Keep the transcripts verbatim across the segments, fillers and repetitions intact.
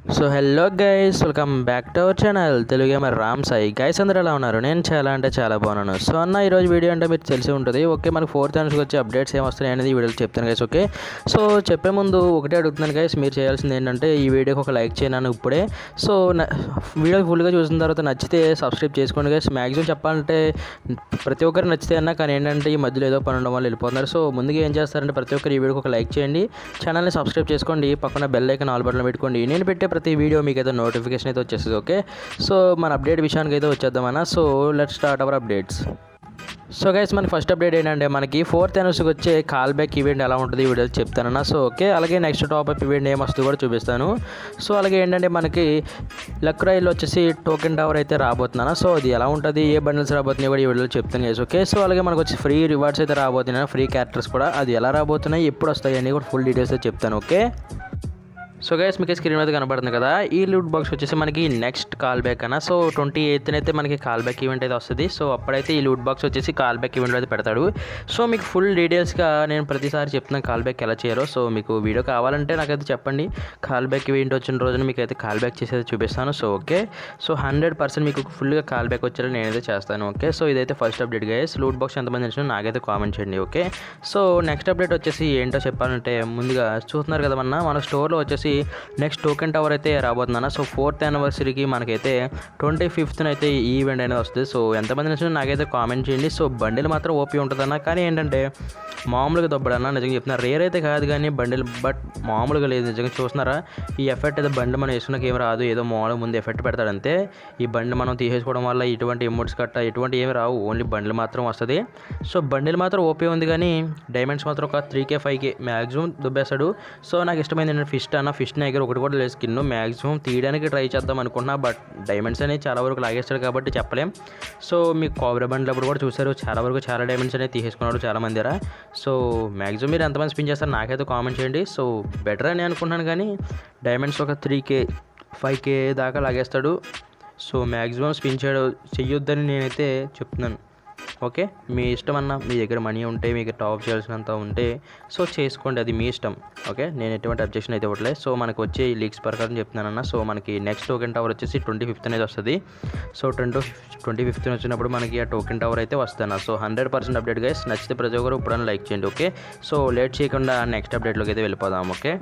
So hello guys, welcome back to our channel Telugu gamer Ram Sai. Guys అందరూ ఎలా ఉన్నారు? నేను చాలా అంటే చాలా బాగున్నాను. సో అన్న ఈరోజు వీడియో అంటే మీకు తెలిసి ఉంటుంది. ఓకే, మనకు ఫోర్త్ ఛానల్స్కి వచ్చే అప్డేట్స్ ఏం వస్తున్నాయి అనేది ఈ వీడియోలో చెప్తాను గైస్. ఓకే, సో చెప్పే ముందు ఒకటే అడుగుతున్నాను గైస్, మీరు చేయాల్సింది ఏంటంటే ఈ వీడియోకి ఒక లైక్ చేయను ఇప్పుడే. సో వీడియో ఫుల్గా చూసిన తర్వాత నచ్చితే సబ్స్క్రైబ్ చేసుకోండి గైస్. మ్యాక్సిమం చెప్పాలంటే ప్రతి ఒక్కరు నచ్చితే అన్న, కానీ ఏంటంటే ఈ మధ్యలో ఏదో పని ఉండడం వల్ల వెళ్ళిపోతున్నారు. సో ముందుగా ఏం చేస్తారంటే ప్రతి ఒక్కరు ఈ వీడియోకి ఒక లైక్ చేయండి, ఛానల్ని సబ్స్క్రైబ్ చేసుకోండి, పక్కన బెల్ ఐకాన్ ఆల్ బటన్ పెట్టుకోండి. నేను పెట్టే ప్రతి వీడియో మీకు అయితే నోటిఫికేషన్ అయితే వచ్చేస్తుంది. ఓకే, సో మన అప్డేట్ విషయానికి అయితే వచ్చేద్దామన్నా. So let's start our updates. So guys, మనకి ఫస్ట్ అప్డేట్ ఏంటంటే మనకి ఫోర్త్ యానివర్సరీకి వచ్చే కాల్ బ్యాక్ ఈవెంట్ ఎలా ఉంటుంది ఈ వీడియో చెప్తానన్నా. సో ఓకే, అలాగే నెక్స్ట్ టాప్అప్ ఈవెంట్ ఏం వస్తుందో కూడా చూపిస్తాను. సో అలాగే ఏంటంటే మనకి లక్ రాయిల్లో వచ్చేసి టోకెన్ టవర్ అయితే రాబోతున్నాను. సో అది ఎలా ఉంటుంది, ఏ బండిల్స్ రాబోతున్నాయి కూడా ఈ వీడియోలో చెప్తాను గైస్. ఓకే, సో అలాగే మనకు వచ్చి ఫ్రీ రివార్డ్స్ అయితే రాబోతున్నాయి, ఫ్రీ క్యారెక్టర్స్ కూడా. అది ఎలా రాబోతున్నాయి, ఎప్పుడు వస్తాయి అని కూడా ఫుల్ డీటెయిల్స్ అయితే చెప్తాను. ఓకే, సో గైస్ మీకు స్క్రీన్ మీద కనబడుతుంది కదా, ఈ లూట్ బాక్స్ వచ్చేసి మనకి నెక్స్ట్ కాల్ బ్యాక్ అన్న. సో ట్వంటీ ఎయిత్ అయితే మనకి కాల్ బ్యాక్ ఈవెంట్ అయితే వస్తుంది. సో అప్పుడైతే ఈ లూట్ బాక్స్ వచ్చేసి కాల్ బ్యాక్ ఈవెంట్ అయితే పెడతాడు. సో మీకు ఫుల్ డీటెయిల్స్గా నేను ప్రతిసారి చెప్తున్నాను కాల్ బ్యాక్ ఎలా చేయాలో. సో మీకు వీడియో కావాలంటే నాకైతే చెప్పండి, కాల్ బ్యాక్ ఈవెంట్ వచ్చిన రోజున మీకు అయితే కాల్ బ్యాక్ చేసేది చూపిస్తాను. So okay, so hundred percent మీకు ఫుల్గా కాల్ బ్యాక్ వచ్చేలా నేనైతే చేస్తాను. ఓకే, సో ఇదైతే first update guys. Loot box ఎంతమంది వచ్చినా నాకైతే కామెంట్ చేయండి. ఓకే, సో నెక్స్ట్ అప్డేట్ వచ్చేసి ఏంటో చెప్పాలంటే ముందుగా చూస్తున్నారు కదా, మన మన స్టోర్లో వచ్చేసి నెక్స్ట్ టోకెన్ టవర్ అయితే రాబోతుందన్న. సో ఫోర్త్ యానివర్సరీకి మనకైతే ట్వంటీ ఫిఫ్త్న అయితే ఈ ఈవెంట్ అనేది వస్తుంది. సో ఎంతమంది నచ్చినా నాకైతే కామెంట్ చేయండి. సో బండిల్ మాత్రం ఓపీ ఉంటుందన్న, కానీ ఏంటంటే మామూలుగా దొబ్బడన్న, నిజంగా చెప్తున్నా, రేర్ అయితే కాదు కానీ బండిల్ బట్ మామూలుగా లేదు. నిజంగా చూస్తున్నారా, ఈ ఎఫెక్ట్ అయితే బండి మనం వేసుకున్నాక ఏం రాదు, ఏదో మామూలుగా ముందు ఎఫెక్ట్ పెడతాడంతే. ఈ బండి మనం తీసేసుకోవడం వల్ల ఇటువంటి ఎమోట్స్ కట్ట ఇటువంటి ఏమి రావు, ఓన్లీ బండిల్ మాత్రం వస్తుంది. సో బండిల్ మాత్రం ఓపీ ఉంది, కానీ డైమండ్స్ మాత్రం ఒక three K five K maximum దుబ్బేస్తాడు. సో నాకు ఇష్టమైంది ఏంటంటే ఫిస్ట్ అన్న, ఫిస్ట్ నా దగ్గర ఒకటి కూడా లేదు స్కిన్. మ్యాక్సిమం తీయడానికి ట్రై చేద్దాం అనుకున్నా, బట్ డైమండ్స్ అనేవి చాలా వరకు లాగేస్తాడు కాబట్టి చెప్పలేం. సో మీకు కోబ్రా బండ్లప్పుడు కూడా చూసారు, చాలా వరకు చాలా డైమండ్స్ అనేవి తీసేసుకున్నాడు చాలా మంది దగ్గర. సో మ్యాక్సిమం మీరు ఎంతమంది స్పిన్ చేస్తారు నాకైతే కామెంట్ చేయండి. సో బెటర్ అని అనుకున్నాను, కానీ డైమండ్స్ ఒక త్రీ కే ఫైవ్ కే దాకా లాగేస్తాడు. సో మ్యాక్సిమం స్పిన్ చేయడం చెయ్యొద్దని నేనైతే చెప్తున్నాను. ఓకే, మీ ఇష్టం అన్న, మీ దగ్గర మనీ ఉంటే మీకు టాప్ చేయాల్సినంత ఉంటే సో చేసుకోండి, అది మీ ఇష్టం. ఓకే, నేను ఎటువంటి అబ్జెక్షన్ అయితే ఇవ్వట్లేదు. సో మనకు వచ్చే ఈ లీక్స్ ప్రకారం చెప్తున్నానన్న. సో మనకి నెక్స్ట్ టోకెన్ టవర్ వచ్చేసి ట్వంటీ ఫిఫ్త్ అనేది వస్తుంది. సో ట్వంటీ ట్వంటీ ఫిఫ్త్ వచ్చినప్పుడు మనకి ఆ టోకెన్ టవర్ అయితే వస్తాను. So hundred percent update guys, నచ్చితే ప్రతి ఒక్కరు ఇప్పుడన్నా లైక్ చేయండి. ఓకే, సో లేట్ చేయకుండా నెక్స్ట్ అప్డేట్లోకి అయితే వెళ్ళిపోదాం. ఓకే,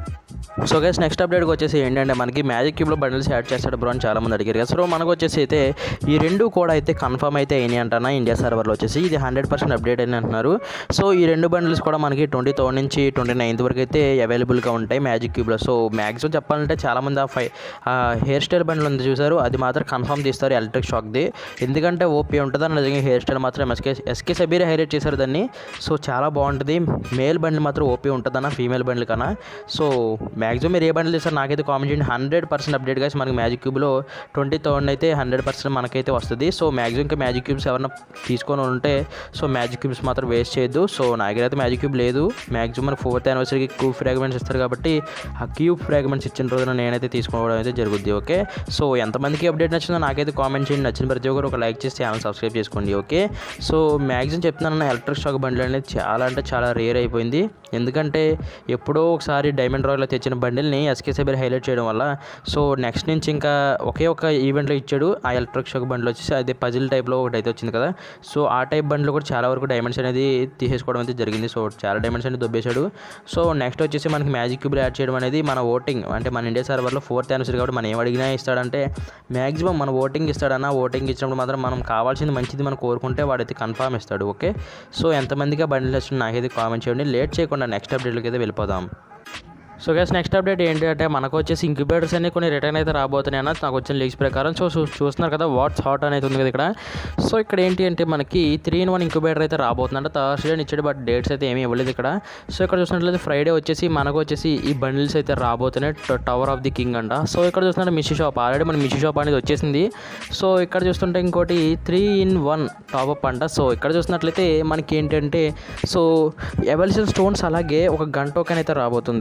సో గైస్ నెక్స్ట్ అప్డేట్కి వచ్చేసి ఏంటంటే మనకి మ్యాజిక్ క్యూబ్లో బండిల్స్ యాడ్ చేస్తాడు బ్రో అని చాలామంది అడిగారు కదా. సో మనకు వచ్చేసి అయితే ఈ రెండు కూడా అయితే కన్ఫర్మ్ అయితే అయినాయి అంటున్నా ఇండియా సర్వర్లో వచ్చేసి. ఇది హండ్రెడ్ పర్సెంట్ అప్డేట్ అని అంటున్నారు. సో ఈ రెండు బండిల్స్ కూడా మనకి ట్వంటీ థర్డ్ నుంచి ట్వంటీ నైన్త్ వరకు అయితే అవైలబుల్గా ఉంటాయి మ్యాజిక్ క్యూబ్లో. సో మ్యాక్సిమం చెప్పాలంటే చాలామంది ఆ ఫై హెయిర్ స్టైల్ బండిల్ ఉంది చూసారు, అది మాత్రం కన్ఫర్మ్ తీస్తారు ఎలక్ట్రిక్ షాక్ది. ఎందుకంటే ఓపీ ఉంటుందని నిజంగా హెయిర్ స్టైల్ మాత్రం ఎస్కే ఎస్కే సబీరే హైలైట్ చేశారు దాన్ని. సో చాలా బాగుంటుంది. మేల్ బండిల్ మాత్రం ఓపీ ఉంటుందన్న ఫీమేల్ బండిల్ కన్నా. సో మ్యాక్సిమం మీరు ఏ బండిల్ చేస్తారు నాకైతే కామెంట్ చేయండి. హండ్రెడ్ పర్సెంట్ అప్డేట్ గాయస్ మనకి మ్యాజిక్ క్యూబ్లో ట్వంటీ థర్డ్ అయితే హండ్రెడ్ పర్సెంట్ మనకైతే వస్తుంది. సో మ్యాక్సిమం ఇంకా మ్యాజిక్ క్యూబ్స్ ఎవరైనా తీసుకొని ఉంటే సో మ్యాజిక్ క్యూబ్స్ మాత్రం వేస్ట్ చేయొద్దు. సో నా దగ్గర అయితే మ్యాజిక్ క్యూబ్ లేదు. మ్యాక్సిమం మనకి ఫోర్త్ యానివర్సరీకి క్యూబ్ ఫ్రాగ్మెంట్స్ ఇస్తారు కాబట్టి ఆ క్యూబ్ ఫ్రాగ్మెంట్స్ ఇచ్చిన రోజున నేనైతే తీసుకోవడం అయితే జరుగుద్ది. ఓకే, సో ఎంతమందికి అప్డేట్ నచ్చిందో నాకైతే కామెంట్ చేయండి. నచ్చిన ప్రతి ఒక్కరు ఒక లైక్ చేసి ఛానల్ సబ్స్క్రైబ్ చేసుకోండి. ఓకే, సో మ్యాక్సిమం చెప్తున్నాను, ఎలక్ట్రిక్ షాక్ బండిల్ అనేది చాలా అంటే చాలా రేర్ అయిపోయింది. ఎందుకంటే ఎప్పుడో ఒకసారి డైమండ్ రాయల్లో తెచ్చిన బండిల్ని ఎస్కే సబీర్ హైలైట్ చేయడం వల్ల సో నెక్స్ట్ నుంచి ఇంకా ఒకే ఒక ఈవెంట్లో ఇచ్చాడు ఆ ఎలక్ట్రిక్ షాక్ బండిల్ వచ్చేసి. అదే పజిల్ టైప్లో ఒకటి అయితే వచ్చింది కదా. సో ఆ టైప్ బండిలో కూడా చాలా వరకు డైమండ్స్ అనేది తీసేసుకోవడం అయితే జరిగింది. సో చాలా డైమండ్స్ అనేది దొబ్బేశాడు. సో నెక్స్ట్ వచ్చేసి మనకి మ్యాజిక్ క్యూబ్లో యాడ్ చేయడం అనేది మన ఓటింగ్, అంటే మన ఇండియా సర్వర్లో ఫోర్త్ యానివర్సరీ కాబట్టి మనం ఏం అడిగినా ఇస్తాడంటే మ్యాక్సిమం మన ఓటింగ్ ఇస్తాడన్న. ఓటింగ్ ఇచ్చినప్పుడు మాత్రం మనం కావాల్సింది మంచిది మనం కోరుకుంటే వాడైతే కన్ఫర్మ్ ఇస్తాడు. ఓకే, సో ఎంతమందిగా బండిల్ వచ్చిన నాకైతే కామెంట్ చేయండి. లేట్ చేయకుండా నెక్స్ట్ అప్డేట్లోకి అయితే వెళ్ళిపోదాం. సో గైస్ నెక్స్ట్ అప్డేట్ ఏంటి అంటే మనకు వచ్చేసి ఇంక్యుబేటర్స్ అన్ని కొన్ని రిటర్న్ అయితే రాబోతున్నాయి అన్న నాకు వచ్చిన లీక్స్ ప్రకారం. సో చూస్తున్నారు కదా వాట్స్ హాట్ అనేది ఉంది కదా ఇక్కడ. సో ఇక్కడ ఏంటి అంటే మనకి త్రీ ఇన్ వన్ ఇంక్యుబేటర్ అయితే రాబోతుందంట. థర్స్డే ఇచ్చాడు బట్ డేట్స్ అయితే ఏమీ ఇవ్వలేదు ఇక్కడ. సో ఇక్కడ చూసినట్లయితే ఫ్రైడే వచ్చేసి మనకు వచ్చేసి ఈ బండిల్స్ అయితే రాబోతున్నాయి, టవర్ ఆఫ్ ది కింగ్ అంట. సో ఇక్కడ చూస్తుంటే మిషి షాప్ ఆల్రెడీ మన మిషి షాప్ అనేది వచ్చేసింది. సో ఇక్కడ చూస్తుంటే ఇంకోటి త్రీ ఇన్ వన్ టాప్అప్ అంట. సో ఇక్కడ చూసినట్లయితే మనకి ఏంటంటే సో ఎవల్యూషన్ స్టోన్స్ అలాగే ఒక గన్ టోకెన్ అయితే రాబోతుంది. So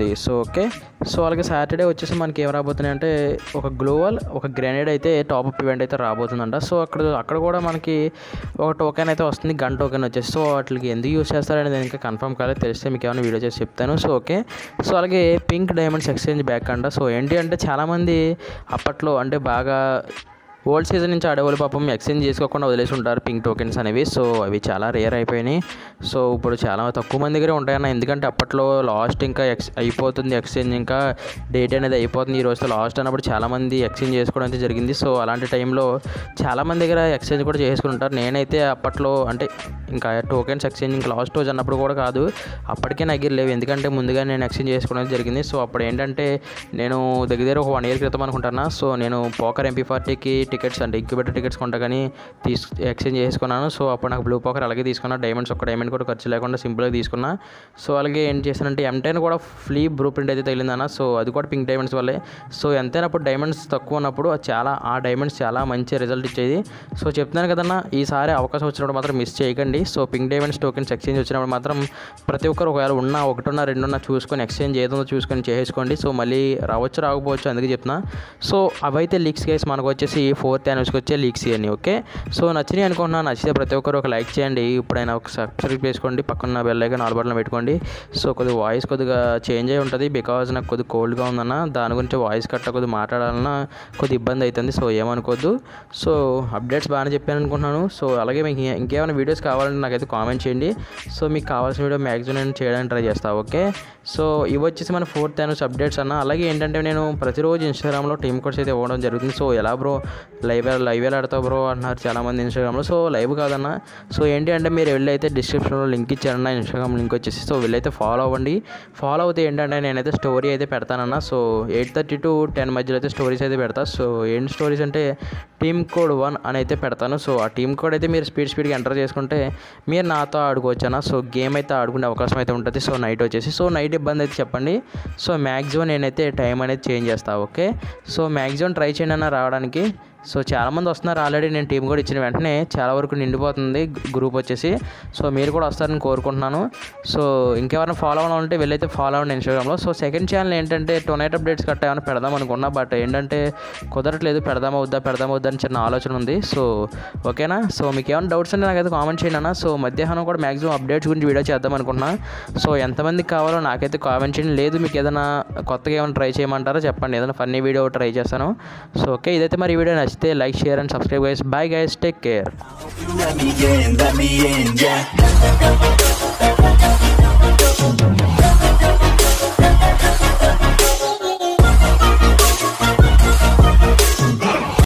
okay. సో అలాగే సాటర్డే వచ్చేసి మనకి ఏం రాబోతున్నాయి అంటే ఒక గ్లోవల్ ఒక గ్రెనేడ్ అయితే టాప్ అప్ ఈవెంట్ అయితే రాబోతుందంట. సో అక్కడ అక్కడ కూడా మనకి ఒక టోకెన్ అయితే వస్తుంది, గన్ టోకెన్ వచ్చేసి. సో వాటికి ఎందుకు యూస్ చేస్తారనేది నేను ఇంకా కన్ఫర్మ్ కాలేదు, తెలిస్తే మీకు ఏమైనా వీడియో చేసి చెప్తాను. So okay. సో అలాగే పింక్ డైమండ్స్ ఎక్స్చేంజ్ బ్యాక్ అంట. సో ఏంటి అంటే చాలామంది అప్పట్లో అంటే బాగా ఓల్డ్ సీజన్ నుంచి ఆడేవాళ్ళు పాపం ఎక్స్చేంజ్ చేసుకోకుండా వదిలేసి ఉంటారు పింక్ టోకెన్స్ అనేవి. సో అవి చాలా రేర్ అయిపోయినాయి. సో ఇప్పుడు చాలా తక్కువ మంది దగ్గరే ఉంటాయన్న, ఎందుకంటే అప్పట్లో లాస్ట్ ఇంకా ఎక్స్ అయిపోతుంది ఎక్స్చేంజ్, ఇంకా డేట్ అనేది అయిపోతుంది ఈ రోజుతో లాస్ట్ అన్నప్పుడు చాలామంది ఎక్స్చేంజ్ చేసుకోవడం అయితే జరిగింది. సో అలాంటి టైంలో చాలామంది దగ్గర ఎక్స్చేంజ్ కూడా చేసుకుని ఉంటారు. నేనైతే అప్పట్లో అంటే ఇంకా టోకెన్స్ ఎక్స్చేంజ్ ఇంకా లాస్ట్ రోజు అన్నప్పుడు కూడా కాదు, అప్పటికే నా దగ్గర లేవు, ఎందుకంటే ముందుగా నేను ఎక్స్చేంజ్ చేసుకోవడం జరిగింది. సో అప్పుడు ఏంటంటే నేను దగ్గర దగ్గర ఒక వన్ ఇయర్ క్రితం అనుకుంటున్నా. సో నేను పోకర్ ఎంపీ ఫార్టీకి టికెట్స్ అంటే ఇంక్యుబేటర్ టికెట్స్ కొంటా కానీ తీసు ఎక్స్చేంజ్ చేసుకున్నాను. సో అప్పుడు నాకు బ్లూ పోకర్ అలాగే తీసుకున్నా, డైమండ్స్ ఒక డైమండ్ కూడా ఖర్చు లేకుండా సింపుల్గా తీసుకున్నా. సో అలాగే ఏం చేశానంటే ఎం టెన్ కూడా ఫ్లీ బ్లూ ప్రింట్ అయితే తగిలిందన్న. సో అది కూడా పింక్ డైమండ్స్ వల్లే. సో ఎంతైనా అప్పుడు డైమండ్స్ తక్కువ ఉన్నప్పుడు చాలా ఆ డైమండ్స్ చాలా మంచి రిజల్ట్ ఇచ్చేది. సో చెప్తున్నాను కదన్నా, ఈసారి అవకాశం వచ్చినప్పుడు మాత్రం మిస్ చేయకండి. So pink diamonds tokens exchange వచ్చినప్పుడు మాత్రం ప్రతి ఒక్కరు ఒకవేళ ఉన్న ఒకటిన్న రెండున్న చూసుకొని ఎక్స్చేంజ్ ఏదో చూసుకొని చేసుకోండి. సో మళ్ళీ రావచ్చు రాకపోవచ్చు అందుకే చెప్తున్నా. సో అవైతే లీక్స్ కేసు మనకు వచ్చేసి ఫోర్త్ యానివర్సరీకి వచ్చే లీక్స్ ఇవన్నీ. ఓకే. సో నచ్చినాయి అనుకుంటున్నా, నచ్చితే ప్రతి ఒక్కరు ఒక లైక్ చేయండి, ఇప్పుడైనా ఒక సబ్స్క్రైబ్ చేసుకోండి, పక్కన బెల్ ఐకాన్ ఆల్ బటన్ పెట్టుకోండి. సో కొద్దిగా వాయిస్ కొద్దిగా చేంజ్ అయి ఉంటుంది, బికాజ్ నాకు కొద్దిగా కోల్డ్గా ఉందన్న, దాని గురించి వాయిస్ కట్ట కొద్దిగా మాట్లాడాలన్నా కొద్దిగా ఇబ్బంది అవుతుంది. సో ఏమనుకోవద్దు. సో అప్డేట్స్ బాగానే చెప్పాను అనుకుంటున్నాను. సో అలాగే మీకు ఇంకేమైనా వీడియోస్ కావాలంటే నాకైతే కామెంట్ చేయండి. సో మీకు కావాల్సిన వీడియో మ్యాక్సిమం నేను చేయడానికి ట్రై చేస్తాను. ఓకే. సో ఇవి వచ్చేసి మన ఫోర్త్ యానివర్సరీ అప్డేట్స్ అన్న. అలాగే ఏంటంటే నేను ప్రతిరోజు ఇన్స్టాగ్రామ్లో టీమ్ కోడ్స్ అయితే ఇవ్వడం జరుగుతుంది. సో ఎలా బ్రో లైవ్ లైవ్ ఎలా ఆడతావు బ్రో అంటున్నారు చాలామంది ఇన్స్టాగ్రామ్లో. సో లైవ్ కాదన్న. సో ఏంటి అంటే మీరు వెళ్ళి అయితే డిస్క్రిప్షన్లో లింక్ ఇచ్చారన్న, ఇన్స్టాగ్రామ్ లింక్ వచ్చేసి. సో వీళ్ళైతే ఫాలో అవ్వండి. ఫాలో అవుతే ఏంటంటే నేనైతే స్టోరీ అయితే పెడతానన్న. So eight thirty to ten మధ్యలో అయితే స్టోరీస్ అయితే పెడతా. సో ఏం స్టోరీస్ అంటే టీమ్ కోడ్ వన్ అని అయితే పెడతాను. సో ఆ టీమ్ కోడ్ అయితే మీరు స్పీడ్ స్పీడ్గా ఎంటర్ చేసుకుంటే మీరు నాతో ఆడుకోవచ్చు అన్న. సో గేమ్ అయితే ఆడుకునే అవకాశం అయితే ఉంటుంది. సో నైట్ వచ్చేసి సో నైట్ ఇబ్బంది అయితే చెప్పండి. సో మ్యాక్సిమం నేనైతే టైం అనేది చేంజ్ చేస్తాను. ఓకే. సో మ్యాక్సిమం ట్రై చేయండి అన్న రావడానికి. సో చాలామంది వస్తున్నారు ఆల్రెడీ, నేను టీం కూడా ఇచ్చిన వెంటనే చాలా వరకు నిండిపోతుంది గ్రూప్ వచ్చేసి. సో మీరు కూడా వస్తారని కోరుకుంటున్నాను. సో ఇంకెవరైనా ఫాలో అవ్వాలంటే వెళ్ళైతే ఫాలో అవ్వండి ఇన్స్టాగ్రామ్లో. సో సెకండ్ ఛానల్ ఏంటంటే టొనాటో అప్డేట్స్ కట్ట ఏమైనా పెడదాం అనుకున్నా, బట్ ఏంటంటే కుదరట్లేదు, పెడదామా వద్దా పెడదామా వద్దా అని చిన్న ఆలోచన ఉంది. సో ఓకేనా. సో మీకు ఏమైనా డౌట్స్ అంటే నాకైతే కామెంట్ చేయండి అన్న. సో మధ్యాహ్నం కూడా మ్యాక్సిమం అప్డేట్స్ గురించి వీడియో చేద్దాం అనుకుంటున్నా. సో ఎంతమందికి కావాలో నాకైతే కామెంట్ చేయండి. లేదు మీకు ఏదైనా కొత్తగా ఏమైనా ట్రై చేయమంటారో చెప్పండి, ఏదైనా ఫన్నీ వీడియో ట్రై చేస్తాను. సో ఓకే, ఇదైతే మరి వీడియో నచ్చితే like share and subscribe guys. Bye guys, take care. Let me in, let me in, yeah.